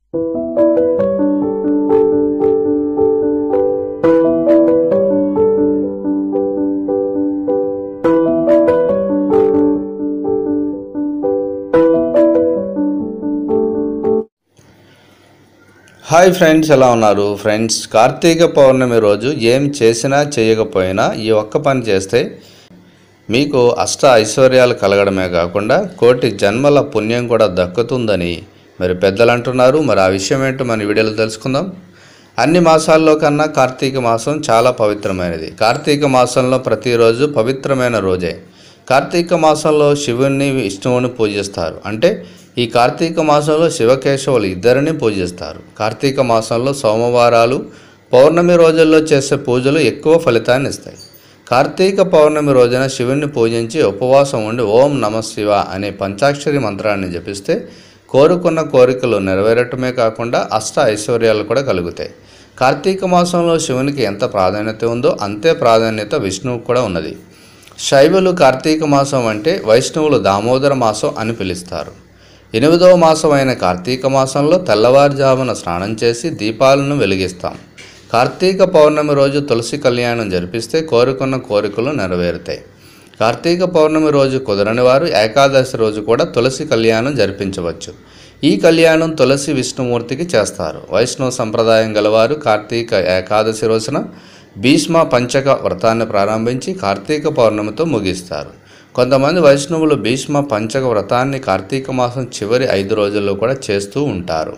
Hi friends, ఎలా ఉన్నారు friends? Karthika పౌర్ణమి రోజు ఏం చేసినా చేయకపోయినా ఈ ఒక్క పని చేస్తే మీకు అష్ట ఐశ్వర్యాలు కలగడమే కాకుండా కోటి జన్మల పుణ్యం కూడా దక్కుతుందని మరి పెద్దలు అంటున్నారు. మరి ఆ విషయం ఏంటో మన వీడియోలో తెలుసుకుందాం. అన్ని మాసాల్లో కన్నా కార్తీక మాసం చాలా పవిత్రమైనది. కార్తీక మాసంలో ప్రతిరోజు పవిత్రమైన రోజే. కార్తీక మాసంలో శివుణ్ణి విష్ణువుని పూజిస్తారు. అంటే ఈ కార్తీక మాసంలో శివకేశవులు ఇద్దరిని పూజిస్తారు. కార్తీక మాసంలో సోమవారాలు, పౌర్ణమి రోజుల్లో చేసే పూజలు ఎక్కువ ఫలితాన్ని ఇస్తాయి. కార్తీక పౌర్ణమి రోజున శివుణ్ణి పూజించి ఉపవాసం ఉండి ఓం నమః శివ అనే పంచాక్షరి మంత్రాన్ని జపిస్తే కోరుకున్న కోరికలు నెరవేరటమే కాకుండా అష్ట ఐశ్వర్యాలు కూడా కలుగుతాయి. కార్తీక మాసంలో శివునికి ఎంత ప్రాధాన్యత ఉందో అంతే ప్రాధాన్యత విష్ణువుకు కూడా ఉన్నది. శైవులు కార్తీక మాసం అంటే వైష్ణవులు దామోదర మాసం అని పిలుస్తారు. 8వ మాసం అయిన కార్తీక మాసంలో తెల్లవారుజామున స్నానం చేసి దీపాలను వెలిగిస్తాం. కార్తీక పౌర్ణమి రోజు తులసి కళ్యాణం జరిపిస్తే కోరుకున్న కోరికలు నెరవేరుతాయి. కార్తీక పౌర్ణమి రోజు కుదరని వారు ఏకాదశి రోజు కూడా తులసి కళ్యాణం జరిపించవచ్చు. ఈ కళ్యాణం తులసి విష్ణుమూర్తికి చేస్తారు. వైష్ణవ సంప్రదాయం గలవారు కార్తీక ఏకాదశి రోజున భీష్మ పంచక వ్రతాన్ని ప్రారంభించి కార్తీక పౌర్ణమితో ముగిస్తారు. కొంతమంది వైష్ణవులు భీష్మ పంచక వ్రతాన్ని కార్తీక మాసం చివరి 5 రోజుల్లో కూడా చేస్తూ ఉంటారు.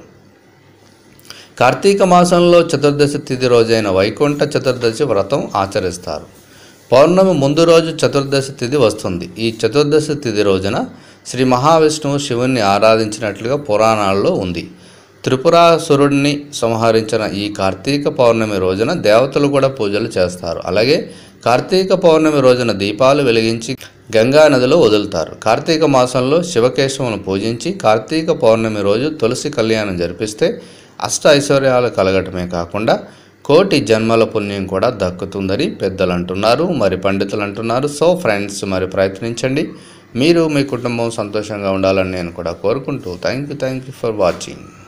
కార్తీక మాసంలో చతుర్దశి తిథి రోజైన వైకుంఠ చతుర్దశి వ్రతం ఆచరిస్తారు. పౌర్ణమి ముందు రోజు చతుర్దశి తిథి వస్తుంది. ఈ చతుర్దశి తిథి రోజున శ్రీ మహావిష్ణువు శివుణ్ణి ఆరాధించినట్లుగా పురాణాల్లో ఉంది. త్రిపురాసురుడిని సంహరించిన ఈ కార్తీక పౌర్ణమి రోజున దేవతలు కూడా పూజలు చేస్తారు. అలాగే కార్తీక పౌర్ణమి రోజున దీపాలు వెలిగించి గంగా నదిలో వదులుతారు. కార్తీక మాసంలో శివకేశవులను పూజించి కార్తీక పౌర్ణమి రోజు తులసి కళ్యాణం జరిపిస్తే అష్ట ఐశ్వర్యాలు కలగటమే కాకుండా కోటి జన్మల పుణ్యం కూడా దక్కుతుందని పెద్దలు అంటున్నారు, మరి పండితులు అంటున్నారు. సో ఫ్రెండ్స్, మరి ప్రయత్నించండి. మీరు మీ కుటుంబం సంతోషంగా ఉండాలని నేను కూడా కోరుకుంటూ థ్యాంక్ యూ ఫర్ వాచింగ్.